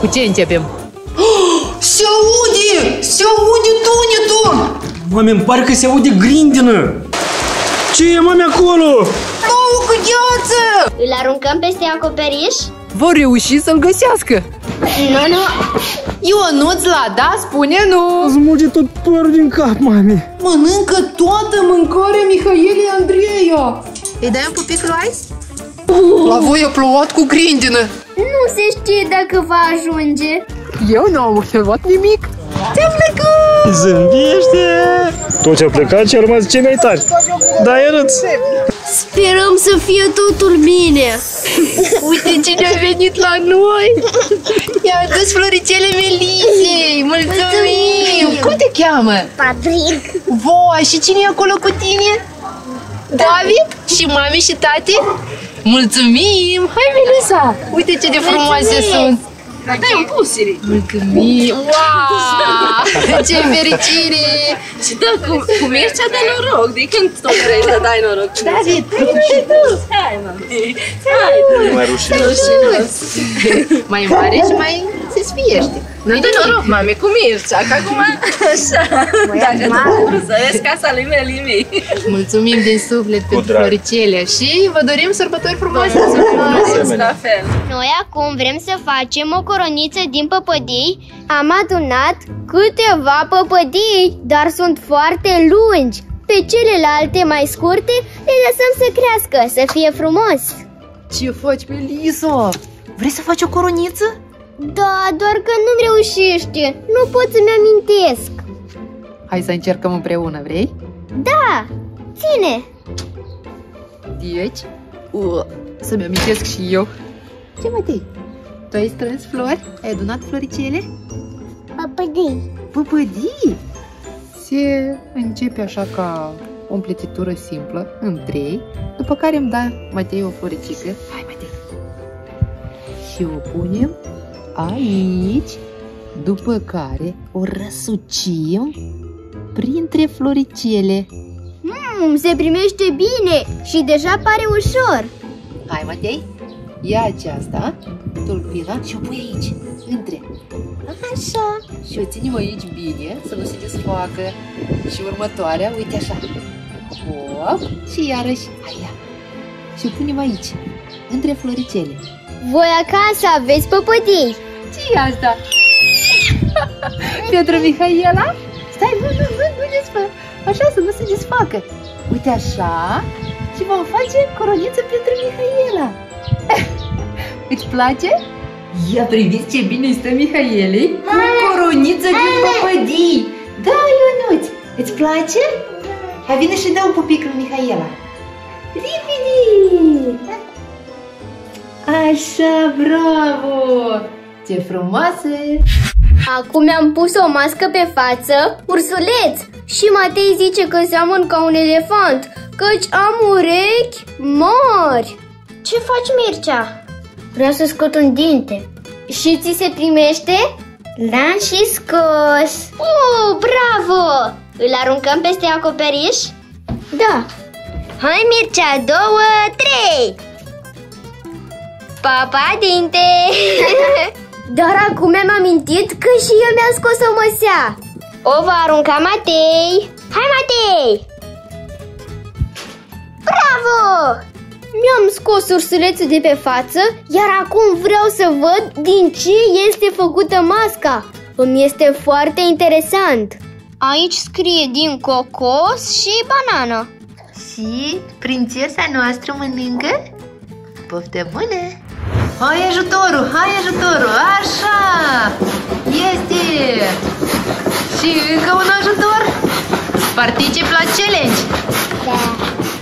Cu ce începem? Se aude! Se aude tunetul! Mami, îmi pare că se aude grindină. Ce e, mami, acolo? Nouă cu gheață! Îl aruncăm peste acoperiș? Vor reuși să-l găsească. Nu. Ionuț, la da, spune nu. Smulge tot părul din cap, mami. Mănâncă toată mâncarea Mihaelei Andreea! Îi dai un pupic lui Ice? La voi a plouat cu grindină! Nu se știe dacă va ajunge. Eu nu am observat nimic. Te-am plecat! Zâmbește! Toți au plecat și au rămas cei mai tari. Da, Ionuț. Sperăm să fie totul bine. Uite cine a venit la noi! I-a adus floricele Melisei! Mulțumim! Cum te cheamă? Patrick. Voi, și cine e acolo cu tine? David? Și mami și tati? Mulțumim! Hai, Melisa! Uite ce de frumoase sunt! Dai un pusiri. Mulțumim! Wow! Ce fericire! Și dă cu Mircea de noroc. De când tot vrei să dai noroc? David! Hai, mami. Hai. Mai rușinos. Mai mare și mai se sfiește. Nu de noroc, mami, cu Mircea, că acum așa. Dacă tu să vezi casa lui Melimi. Mulțumim din suflet pentru drag. floricele și vă dorim sărbători frumoase! La fel. Noi acum vrem să facem o coroniță din păpădii. Am adunat câteva păpădii, dar sunt foarte lungi. Pe celelalte mai scurte le lăsăm să crească, să fie frumos. Ce faci, Melisa? Vrei să faci o coroniță? Da, doar că nu-mi reușește. Nu pot să-mi amintesc. Hai să încercăm împreună, vrei? Da, ține. Deci, să-mi amintesc și eu. Ce, Matei? Tu ai strâns flori? Ai adunat floricele? Păpădii. Păpădii? Se începe așa ca o împletitură simplă, în 3, după care îmi dă Matei o floricică. Hai, Matei! Și o punem aici, după care o răsucim printre floricele. Se primește bine și deja pare ușor. Hai, Matei, ia aceasta, tulpina și o pui aici, între. Așa. Și o ținem aici bine, să nu se desfacă. Și următoarea, uite așa. Hop, și iarăși, hai ia. Și o punem aici, între floricele. Voi acasă aveți păpădii. Ce-i asta? Pentru Mihaela? Stai, nu desfă. Așa, să nu se desfacă. Uite așa. Și vom face coroniță pentru Mihaela. Îți place? Ia, priviți ce bine stă Mihaelei cu coroniță din păpădii. Da, Ionuț, îți place? Hai, vine și dă un pupic lui Mihaela. Repede! Așa, bravo! Ce frumoasă! Acum mi-am pus o mască pe față, ursuleț. Și Matei zice că seamăn ca un elefant, căci am urechi mari. Ce faci, Mircea? Vreau să scot un dinte. Și ți se primește? L-am și scos. Bravo! Îl aruncăm peste acoperiș? Da. Hai, Mircea, 2, 3! Pa, dinte! Dar acum mi-am amintit că și eu mi-am scos o măsea. O va arunca Matei. Hai, Matei! Bravo! Mi-am scos ursulețul de pe față, iar acum vreau să văd din ce este făcută masca. Îmi este foarte interesant. Aici scrie din cocos și banană. Și prințesa noastră mănâncă? Poftă bună! Hai ajutorul, hai ajutorul, așa! Este! Și încă un ajutor? Particip la challenge! Da.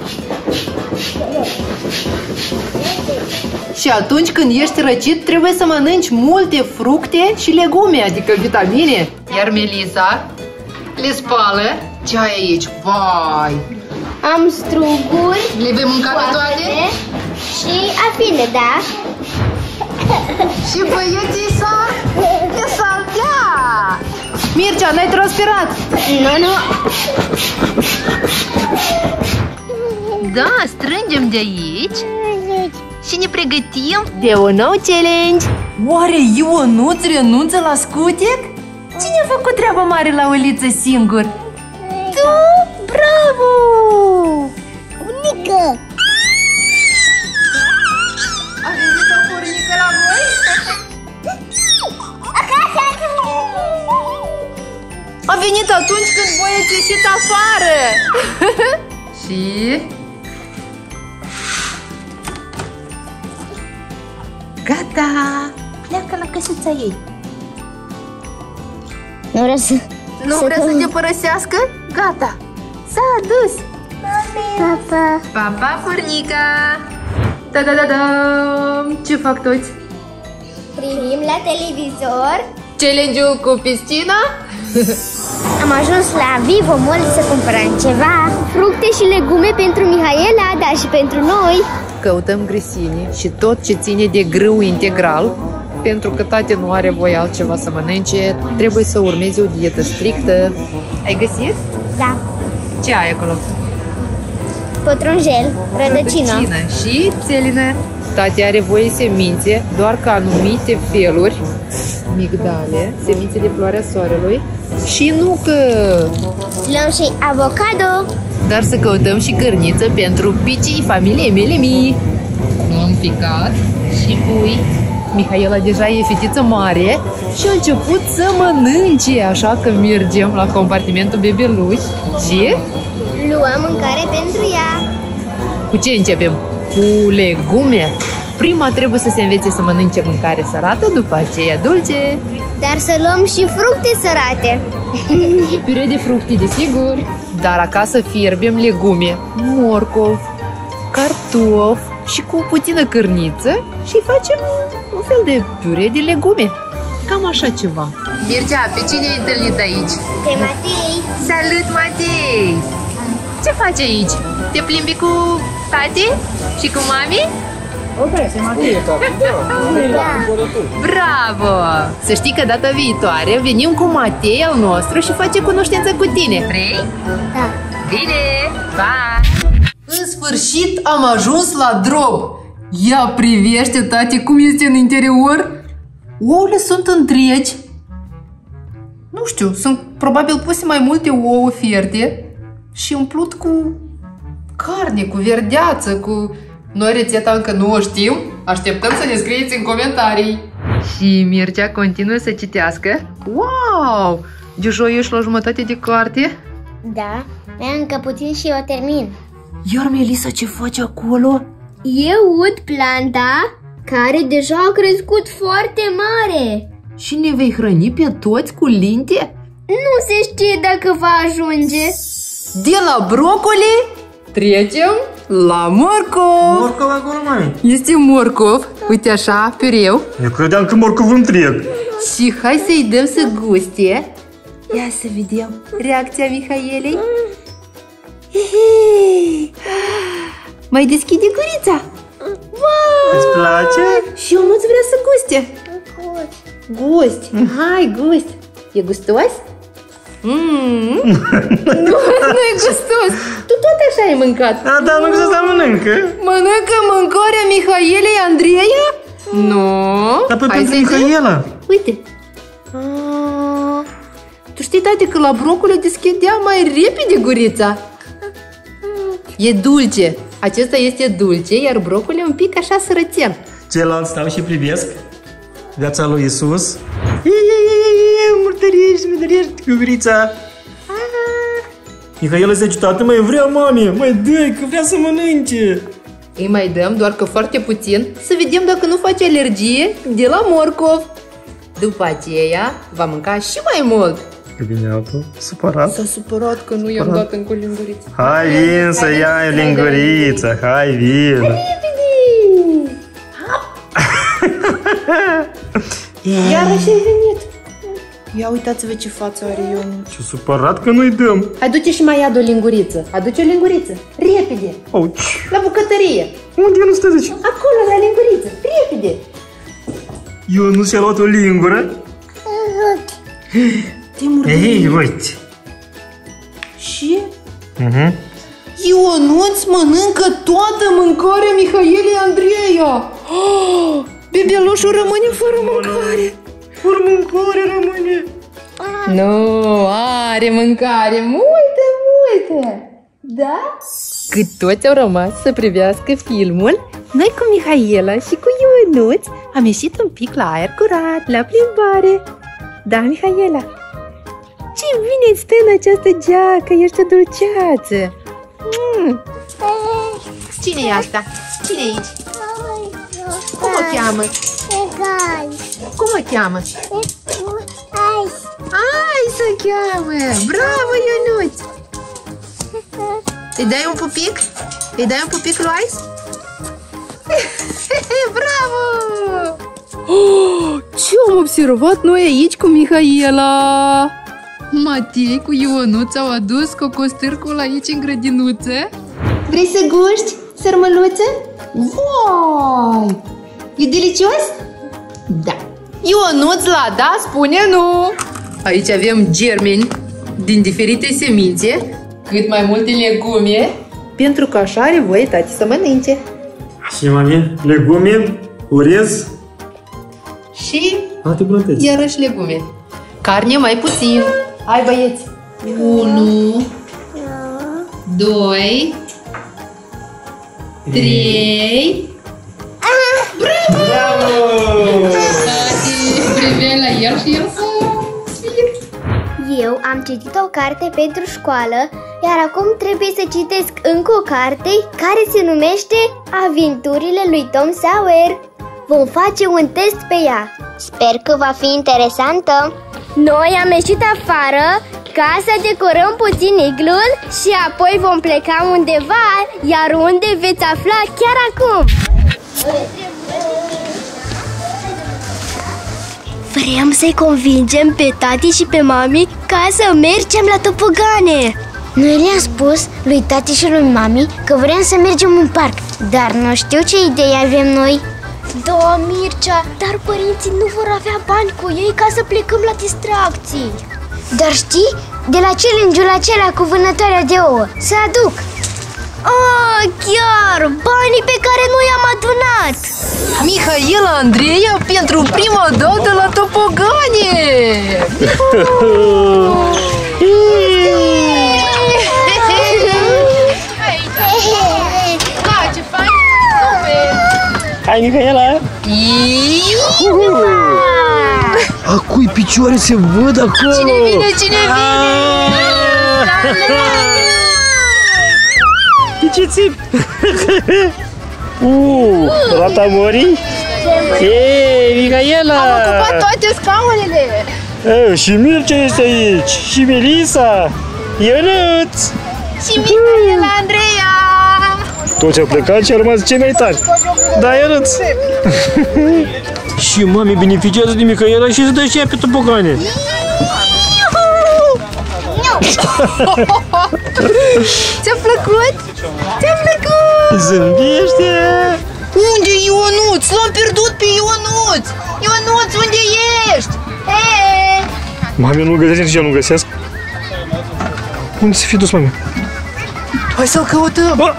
Și atunci când ești răcit, trebuie să mănânci multe fructe și legume, adică vitamine. Iar Melisa le spală. Ce ai aici? Vai! Am struguri. Le vei mânca pe toate? Și afine, da? Și băieții e saltea! Mircea, n-ai transpirat? Nu. Da, strângem de aici și ne pregătim de un nou challenge. Oare Ionuț renunță la scutec? Cine a făcut treaba mare la uliță singur? Tu? Bravo! Bunică! A venit o furnică la voi? A venit atunci când voi ați ieșit afară. Și... Gata! Pleacă la căsuța ei. Nu vreau să... Nu vrea să te părăsească? Gata! S-a dus! Papa! Pa, furnica! Da-da-da-da! Ce fac toți? Privim la televizor. Challenge-ul cu piscina? Am ajuns la Vivo Mall să cumpărăm ceva. Fructe și legume pentru Mihaela, dar și pentru noi. Căutăm grăsimi și tot ce ține de grâu integral, pentru că tati nu are voie altceva să mănânce, trebuie să urmeze o dietă strictă. Ai găsit? Da. Ce ai acolo? Pătrunjel, rădăcină. Și țelină. Tati are voie semințe, doar că anumite feluri, migdale, semințe de floarea soarelui și nucă. Luăm și avocado. Dar să căutăm și cărniță pentru picii familiei mele mii. Am picat și pui. Mihaela deja e fetiță mare și a început să mănânce, așa că mergem la compartimentul bebeluș și Luăm mâncare pentru ea. cu ce începem? Cu legume. Prima trebuie să se învețe să mănânce mâncare sărată, după aceea dulce. Dar să luăm și fructe sărate. Pire de fructe, desigur. Dar acasă fierbem legume, morcov, cartof și cu puțină cărniță și facem un fel de pure de legume. Cam așa ceva. Mircea, pe cine ai întâlnit aici? Pe Matei. Salut, Matei! Ce faci aici? Te plimbi cu tati și cu mami? Bravo! Să știi că data viitoare venim cu Matei al nostru și face cunoștință cu tine. Vrei? Da. Bine! Pa! În sfârșit am ajuns la drop. Ia privește, tati, cum este în interior. Ouăle sunt întregi. Nu știu, sunt probabil puse mai multe ouă fierte și umplut cu carne, cu verdeață, cu... Noi rețeta încă nu o știm, așteptăm să ne scrieți în comentarii. Și Mircea continuă să citească. Wow! Deja ești la jumătate de carte? Da, mai încă puțin și eu termin. Iar Melissa ce face acolo? Eu ud planta care deja a crescut foarte mare. Și ne vei hrăni pe toți cu linte? Nu se știe dacă va ajunge. De la brocoli trecem la morcov. Morcov acolo, mami? Este morcov, uite așa, pireu. Eu credeam că morcov întreg. Și hai să-i dăm să guste. Ia să vedem reacția Mihaelei. Mai deschide gurița. Wow! Îți place? Și eu nu-ți vrea să guste. Gusti, hai, gusti. E gustos? Nu e gustos. Tu tot așa ai mâncat. Da, dar nu să mănâncă. Mănâncă mâncarea Mihaelei Andreea? Nu. Dar pe Hai pentru să-i dăm? Mihaela. Uite. Tu știi, tati, că la brocoli deschidea mai repede gurița. E dulce. Acesta este dulce, iar brocoli un pic așa sărățel. Ceilalți stau și privesc viața lui Isus. Murdărești, gurița. Mihaela zice, tată, mai vrea, mami, mai dă că vrea să mănânce. Îi mai dăm, doar că foarte puțin, să vedem dacă nu face alergie de la morcov. După aceea va mânca și mai mult. Cabinetul, supărat. S-a supărat că nu i-am dat încă linguriță. Hai, vin să iai linguriță, hai, vin. Iarăși ai venit. Ia uitați-vă ce față are Ionuț. Ce supărat că nu-i dăm. Aduce și mai ia o linguriță. Aduce o linguriță. Repede. Auci. La bucătărie. Unde nu stă, zici? Acolo, la linguriță. Repede. Eu nu și-a luat o lingură. Ei, uite. Și? Ionuț mănâncă toată mâncarea Mihaelei Andreea. Bebelușul rămâne fără mâncare. Fără mâncare rămâne. Nu, are mâncare, multe. Da? Cât toți au rămas să privească filmul, noi cu Mihaela și cu Ionuț am ieșit un pic la aer curat, la plimbare. Da, Mihaela? Ce bine îți stă în această geacă, ești o dulceață. Cine e asta? Cine e aici? Cum o cheamă? Cum o cheamă? Ai să cheamă! Bravo, Ionuț! Îi dai un pupic? Îi dai un pupic lui Ice? Bravo! Oh, ce am observat noi aici cu Mihaela? Matei cu Ionuț au adus cocostârcul aici în grădinuță. Vrei să guști, sărmăluță? Vai! E delicios? Da. Ionuț la da spune nu. Aici avem germeni din diferite semințe, cât mai multe legume, pentru că așa are voie tati să mănânce. Și mami, legume, orez și alte bunătăți. Iarăși legume. Carne mai puțin. Hai băieți. 1, 2, 3. Bravo! Tati, privea la el și el să sfie. Eu am citit o carte pentru școală, iar acum trebuie să citesc încă o carte care se numește Aventurile lui Tom Sawyer. Vom face un test pe ea. Sper că va fi interesantă. Noi am ieșit afară ca să decorăm puțin iglul și apoi vom pleca undeva, iar unde veți afla chiar acum. Vrem să-i convingem pe tati și pe mami ca să mergem la tobogane. Noi le-am spus lui tati și lui mami că vrem să mergem în parc, dar nu știu ce idei avem noi. Da, Mircea, dar părinții nu vor avea bani cu ei ca să plecăm la distracții. Dar știi, de la challenge-ul acela cu vânătoarea de ouă, să aduc. Ah, chiar, banii pe care noi am adunat. Mihaela Andreea pentru prima dată la tobogane! Ce fain! Hai, Mihaela! Acui picioare se văd acolo! Cine vine? Cine vine? De ce țipi? Rata Mori? Ei, Mihaela! Am ocupat toate scaunele! Și Mircea este aici! Și Melisa! Ionuț! Și Mihaela Andreea! Toți au plecat și au rămas cei mai tari! Da, Ionuț! Și mami beneficiază de Mihaela și se dă și ea pe tobogane! Ți-a plăcut? Ți-a plăcut? Zâmbește! Unde e Ionuț? L-am pierdut pe Ionuț! Ionuț, unde ești? Hei! Mami, nu-l găsesc nici eu nu găsesc. Unde să fi dus, mami? Hai să-l căutăm!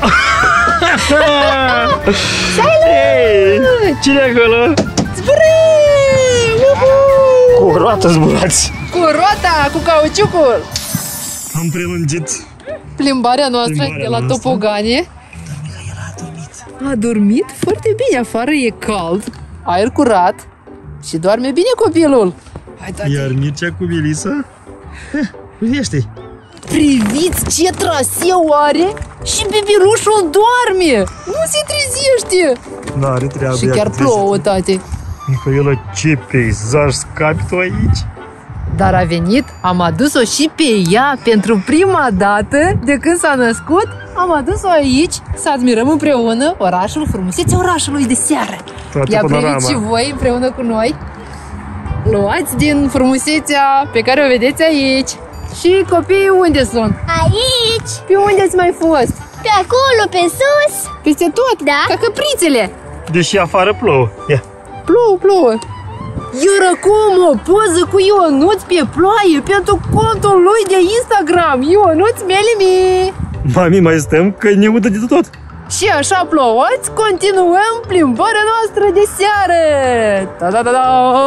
Hei! Cine e acolo? Zburăm! Cu roată zburați! Cu roata, cu cauciucul! Am prelungit Plimbarea noastră de la tobogane. A dormit foarte bine, afară e cald, aer curat și doarme bine copilul. Hai, tati. Iar Mircea cu Melisa? Uite-te! Priviți ce traseu are și bebelușul doarme, nu se trezește. N-are treabă. Și chiar plouă, tati. Mihaela, ce peisaj scapi tu aici? Dar a venit, am adus-o și pe ea pentru prima dată de când s-a născut. Am adus-o aici să admirăm împreună orașul, frumusețea orașului de seară. Ia priviți și voi împreună cu noi. Luați din frumusețea pe care o vedeți aici. Și copiii unde sunt? Aici! Pe unde ați mai fost? Pe acolo, pe sus! Peste tot? Da? Ca căprițele. Deși afară plouă. Ia. Plouă. Iar acum o poză cu Ionuț pe ploaie pentru contul lui de Instagram, Ionuț Melimi. Mami, mai stăm că ne udă de tot. Și așa plouați, continuăm plimbarea noastră de seară! Ta-da-da-da!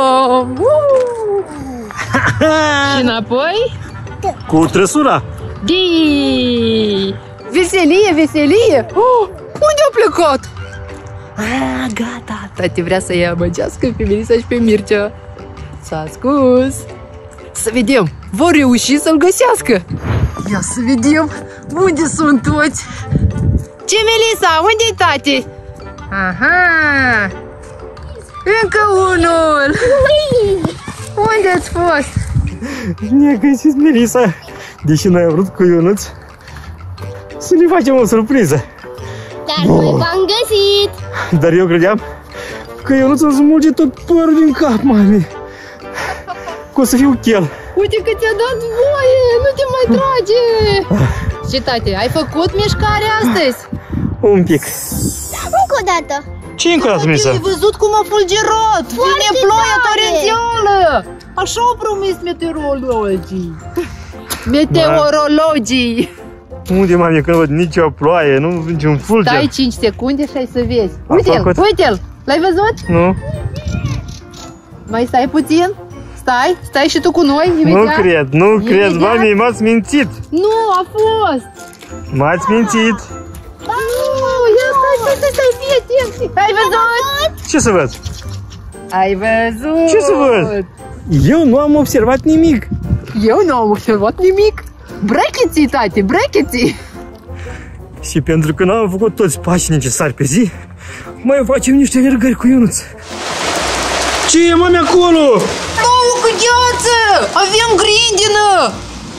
Și înapoi? Cu trăsura. Di! Veselie, veselie! Unde a plecat? Gata! Tati vrea să ia băgească pe Melissa și pe Mircea. S-a scus! Să vedem, vor reuși să-l găsească. Ia să vedem unde sunt toți. Ce, Melissa? Unde-i tati? Aha! Încă unul! Unde ați fost? Ne-a găsit Melissa. Deși noi am vrut cu Ionuț să ne facem o surpriză. Dar noi v-am găsit. Dar eu credeam că Ionuț îmi smulge tot părul din cap, mami. Că o să fiu chel. Uite că ți-a dat voie, nu te mai trage! Și tati, ai făcut mișcare astăzi? Un pic. Încă o dată. Ce încă o dată, Melissa? Ai văzut cum a fulgerat? Vine ploaia torențială! Așa au promis meteorologii. Meteorologii. Unde, mami, că nu văd nicio ploaie, nu niciun fulger. Stai 5 secunde și ai să vezi. Uite-l, uite-l! L-ai văzut? Nu? Mai stai puțin? Stai și tu cu noi, Nu cred, nu cred, mami, m-ați mințit. Nu, a fost. M-ați mințit. Ia stai, fii atent. Ai văzut? Ce să văd? Ai văzut? Ce să văd? Eu nu am observat nimic. Eu nu am observat nimic. Bracheții, tati, bracheții. Și pentru că n-am făcut toți pașii necesari pe zi, mai facem niște alergări cu Ionuț. Ce e, mami, acolo? Plouă cu gheață! Avem grindină!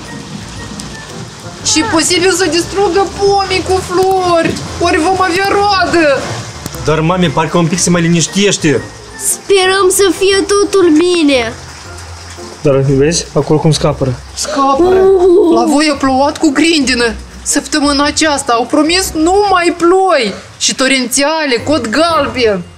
Și posibil să distrugă pomii cu flori. Ori vom avea roadă. Dar, mami, parcă un pic se mai liniștește. Sperăm să fie totul bine. Dar, vezi, acolo cum scapără. Scapără. La voi a plouat cu grindină. Săptămâna aceasta au promis numai ploi și torențiale, cod galben.